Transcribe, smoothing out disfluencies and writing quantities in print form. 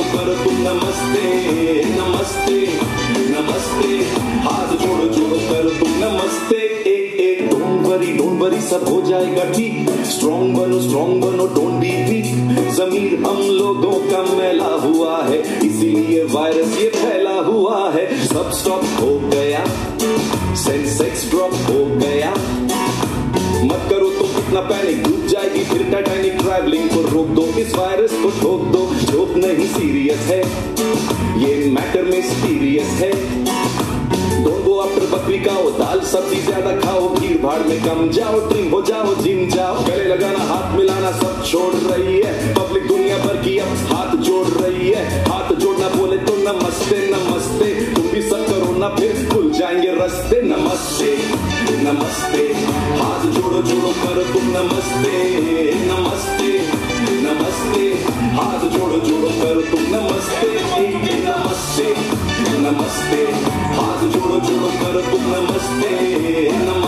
कर तुम नमस्ते नमस्ते नमस्ते, हाथ जोड़ो जोड़ो कर तुम नमस्ते। डोंट वरी सब हो जाएगा ठीक, स्ट्रॉन्ग बनो डोंट बी वीक। जमीर हम लोगों का मैला हुआ है, इसीलिए वायरस ये फैला हुआ है। सब स्टॉप हो गया, सेंसेक्स ड्रॉप हो गया। मत करो तो कितना पैनिक, डूब जाएगी फिर टाइटैनिक। ट्रैवलिंग को रोक दो, इस वायरस को ठोक दो। जोक नहीं सीरियस है, ये मैटर में सीरियस है। डोंट गो आफ्टर बकरी खाओ, दाल सब्जी ज्यादा खाओ। भीड़ भाड़ में कम जाओ, ट्रिम हो जाओ, जिम जाओ। गले लगाना हाथ मिलाना सब छोड़ रही है, पब्लिक दुनिया भर की अब हाथ जोड़ रही है। हाथ जोड़ना बोले तो नमस्ते नमस्ते, तुम भी सब करो ना फिर खुल जाएंगे रास्ते। नमस्ते नमस्ते, हाथ जोड़ो जोड़ो कर तुम नमस्ते नमस्ते नमस्ते, हाथ जोड़ो जोड़ो कर तुम नमस्ते नमस्ते नमस्ते, हाथ जोड़ो जोड़ो कर तुम नमस्ते नमस्ते।